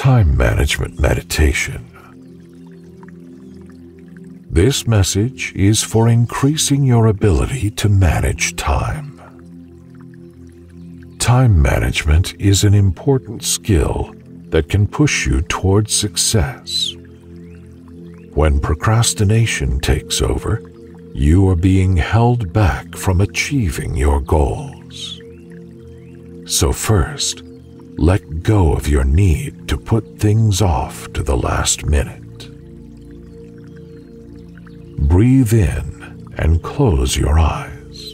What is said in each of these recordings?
Time Management Meditation. This message is for increasing your ability to manage time. Time management is an important skill that can push you towards success. When procrastination takes over, you are being held back from achieving your goals. So first, let go of your need to put things off to the last minute. Breathe in and close your eyes.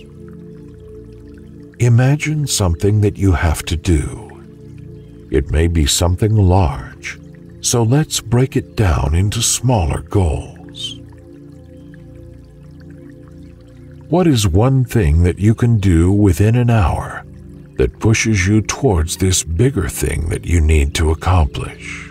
Imagine something that you have to do. It may be something large, so let's break it down into smaller goals. What is one thing that you can do within an hour that pushes you towards this bigger thing that you need to accomplish?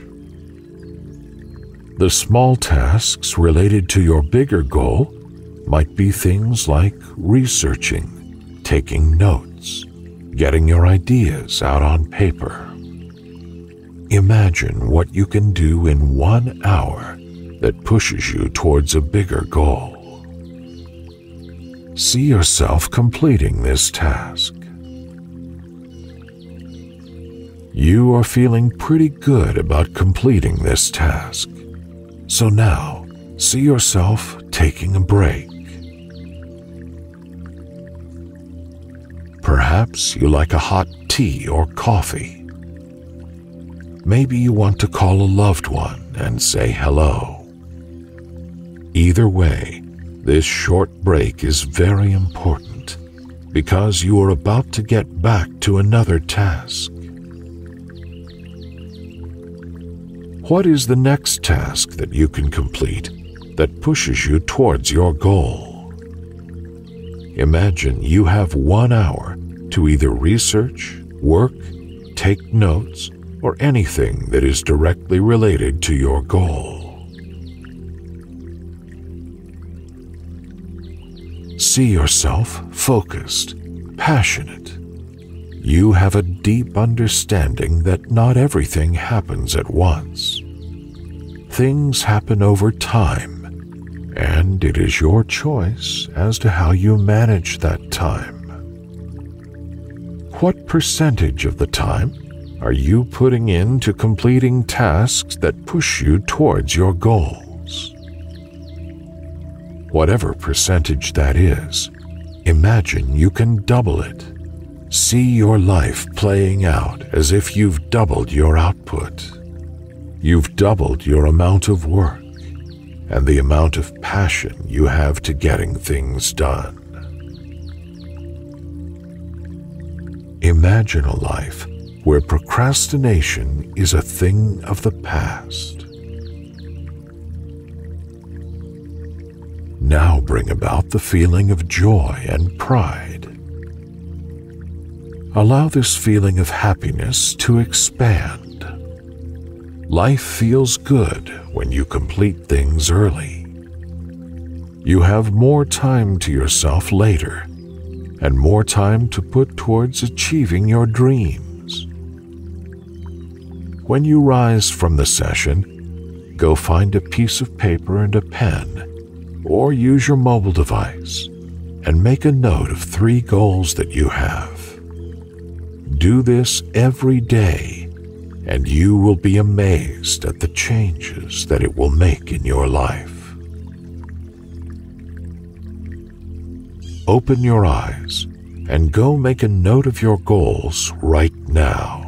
The small tasks related to your bigger goal might be things like researching, taking notes, getting your ideas out on paper. Imagine what you can do in 1 hour that pushes you towards a bigger goal. See yourself completing this task. You are feeling pretty good about completing this task. So now, see yourself taking a break. Perhaps you like a hot tea or coffee. Maybe you want to call a loved one and say hello. Either way, this short break is very important because you are about to get back to another task. What is the next task that you can complete that pushes you towards your goal? Imagine you have 1 hour to either research, work, take notes, or anything that is directly related to your goal. See yourself focused, passionate. You have a deep understanding that not everything happens at once. Things happen over time, and it is your choice as to how you manage that time. What percentage of the time are you putting into completing tasks that push you towards your goals? Whatever percentage that is, imagine you can double it. See your life playing out as if you've doubled your output. You've doubled your amount of work and the amount of passion you have to getting things done. Imagine a life where procrastination is a thing of the past. Now bring about the feeling of joy and pride. Allow this feeling of happiness to expand. Life feels good when you complete things early. You have more time to yourself later and more time to put towards achieving your dreams. When you rise from the session, go find a piece of paper and a pen, or use your mobile device and make a note of 3 goals that you have. Do this every day, and you will be amazed at the changes that it will make in your life. Open your eyes and go make a note of your goals right now.